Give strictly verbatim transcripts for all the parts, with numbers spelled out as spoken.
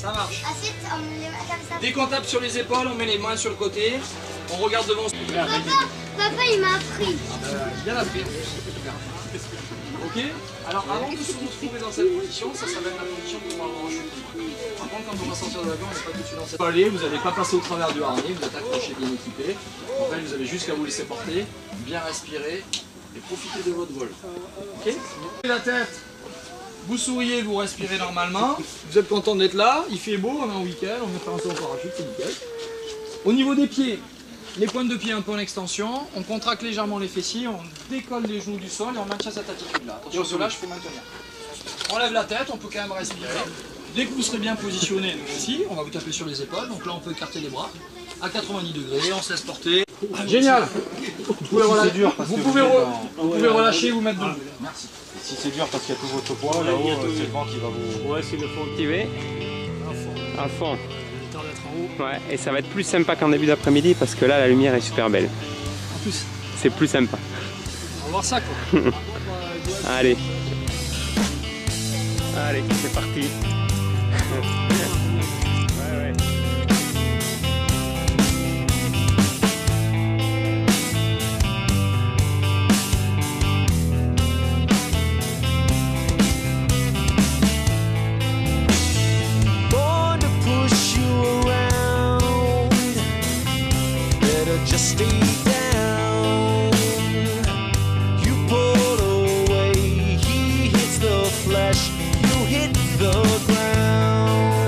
Ça marche. Ensuite, on les met comme ça. Dès qu'on tape sur les épaules, on met les mains sur le côté. On regarde devant. Papa, papa, il m'a appris. Euh, bien appris. Ok. Alors avant de se retrouver dans cette position, ça, ça va être la position pour avoir en chute. Par contre, quand on va sortir de l'avion, on n'est pas tout de suite dans cette. Allez, vous n'allez pas passer au travers du harnais, vous êtes accroché, bien équipé. En fait, vous avez juste qu'à vous laisser porter, bien respirer et profiter de votre vol. Ok. La tête. Vous souriez, vous respirez normalement. Vous êtes content d'être là. Il fait beau, on est en week-end, on vient faire un saut en parachute, c'est nickel. Au niveau des pieds, les pointes de pied un peu en extension, on contracte légèrement les fessiers, on décolle les genoux du sol et on maintient cette attitude-là. Attention, ce lâche, il faut maintenir. On lève la tête, on peut quand même respirer. Dès que vous serez bien positionné, nous aussi, on va vous taper sur les épaules. Donc là, on peut écarter les bras à quatre-vingt-dix degrés, on se laisse porter. Génial. Vous pouvez, relâcher, dur parce vous pouvez, re... vous pouvez relâcher, vous mettre debout. Merci. Et si c'est dur parce qu'il y a tout votre poids, là-haut, c'est le vent qui va vous... Ouais, c'est le fond activé. À fond. Ouais, et ça va être plus sympa qu'en début d'après-midi parce que là, la lumière est super belle. En plus, c'est plus sympa. On va voir ça, quoi. Allez. Allez, c'est parti. Ouais, ouais. Just stay down. You pull away, he hits the flesh, you hit the ground.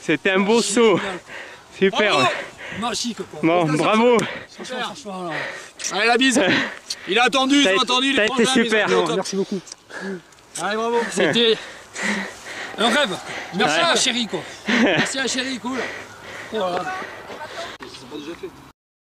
C'était un beau saut. Super. Bravo. Merci, copain. Bon, bravo. Franchement, franchement, là. Allez, la bise. Il a attendu, ils T'as ont attendu. t'as les été frangins, ils ont super. été au top. Merci beaucoup. Allez, bravo. C'était un rêve. Merci Ouais. à la chérie, quoi. Merci à la chérie, cool. Et voilà. C'est pas déjà fait.